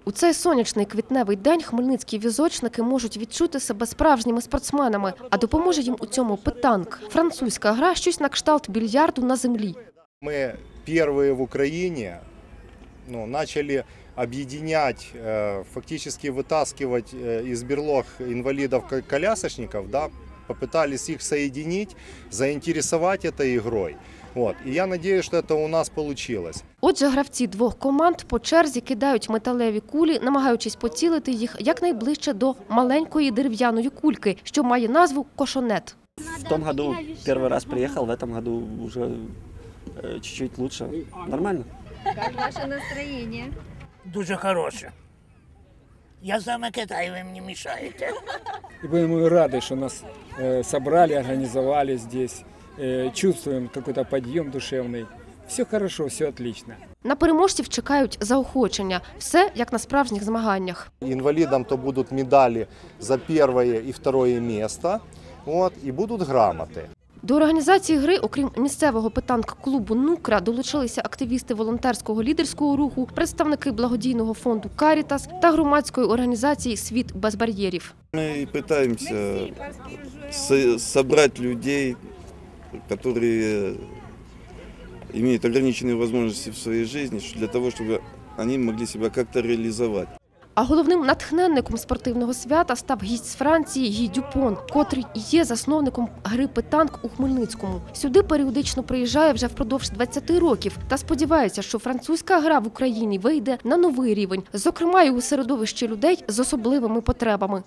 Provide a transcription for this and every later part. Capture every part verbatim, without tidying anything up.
У цей сонячний квітневий день хмельницькі візочники можуть відчути себе справжніми спортсменами, а допоможе їм у цьому питанк. Французька гра – щось на кшталт більярду на землі. Ми перші в Україні ну, почали объединять, фактически вытаскивать из берлог инвалидов-колясочников, да, попытались их соединить, заинтересовать этой игрой. Вот. И я надеюсь, что это у нас получилось. Отже, гравці двох команд по черзі кидають металеві кулі, намагаючись поцілити їх якнайближче до маленької дерев'яної кульки, що має назву кошонет. В том году первый раз приехал, в этом году уже чуть-чуть лучше. Нормально? Как ваше настроение? Дуже хороше. Я саме кидаю, ви мені мішаєте. И мы рады, что нас э, собрали, организовали здесь. Э, чувствуем какой-то подъем душевный. Все хорошо, все отлично. На переможців чекають заохочення. Все як на справжніх змаганнях. Инвалидам то будут медали за первое и второе место, вот, и будут грамоты. До організації гри, окрім місцевого питанк-клубу «Нукра», долучилися активісти волонтерського лідерського руху, представники благодійного фонду «Карітас» та громадської організації «Світ без бар'єрів». Ми намагаємося зібрати людей, які мають обмежені можливості в своїй житті, для того, щоб вони могли себе якось реалізувати. А головним натхненником спортивного свята став гість з Франції Гі Дюпон, котрий і є засновником гри питанк у Хмельницькому. Сюди періодично приїжджає вже впродовж двадцяти років та сподівається, що французька гра в Україні вийде на новий рівень, зокрема і у середовищі людей з особливими потребами.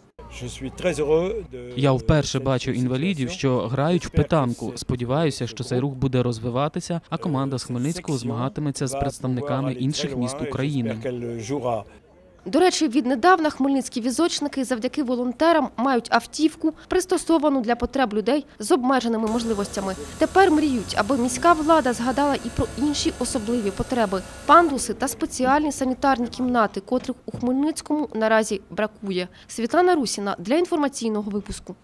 Я вперше бачу інвалідів, що грають в питанку. Сподіваюся, що цей рух буде розвиватися, а команда з Хмельницького змагатиметься з представниками інших міст України. До речі, віднедавна хмельницькі візочники завдяки волонтерам мають автівку, пристосовану для потреб людей з обмеженими можливостями. Тепер мріють, аби міська влада згадала і про інші особливі потреби – пандуси та спеціальні санітарні кімнати, котрих у Хмельницькому наразі бракує. Світлана Русіна для інформаційного випуску.